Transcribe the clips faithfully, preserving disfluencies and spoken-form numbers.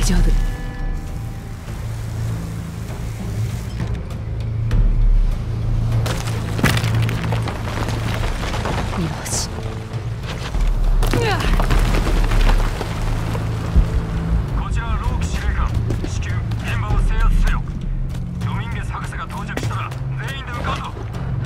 丈夫。よし。 こちらはローク司令官。至急現場を制圧せよ。ドミンゲス博士が到着したら全員で向かうぞ。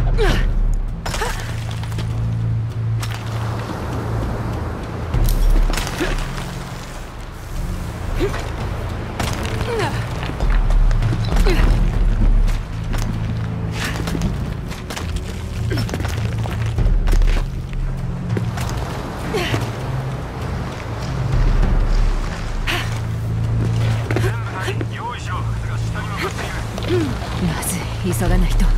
まずい、急がないと。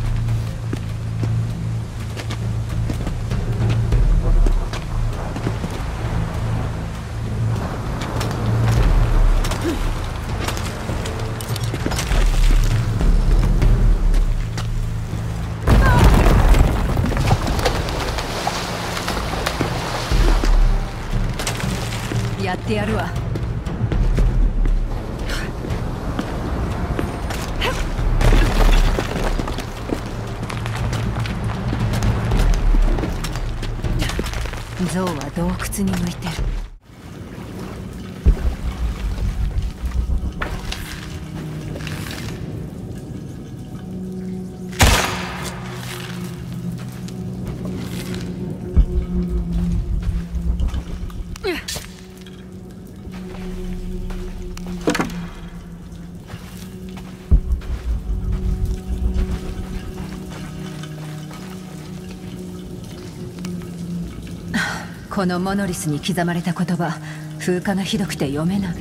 やってやるわ。象は洞窟に向いてる。このモノリスに刻まれた言葉、風化がひどくて読めない。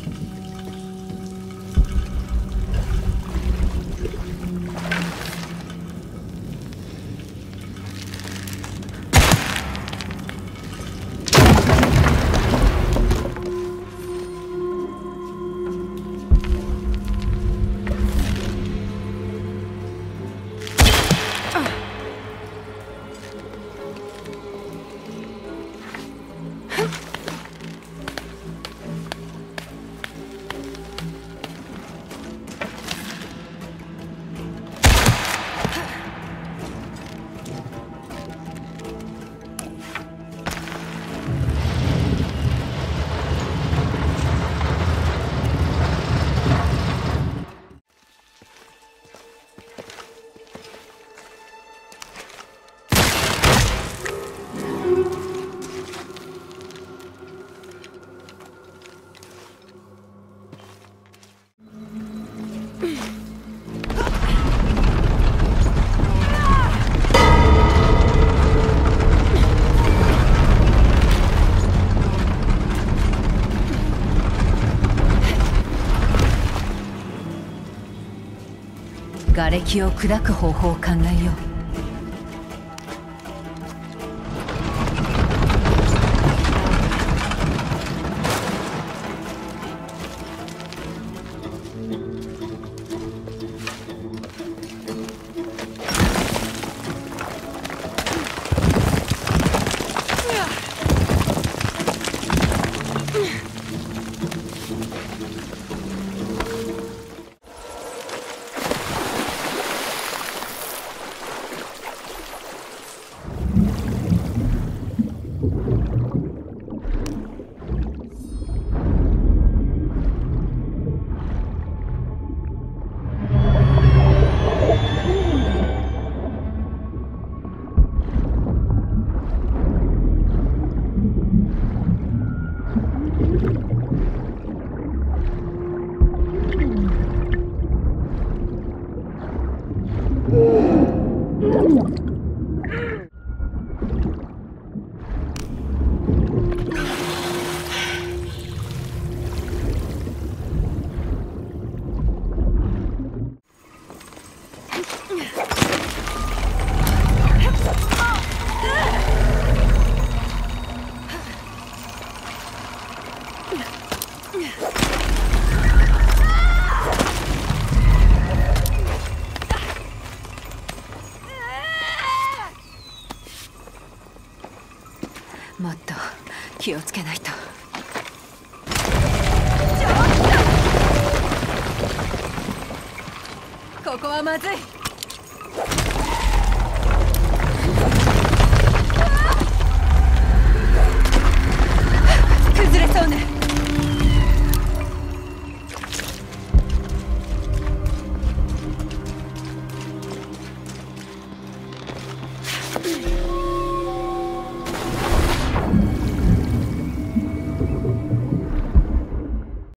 瓦礫を砕く方法を考えよう。もっと気をつけないと。 はまずい。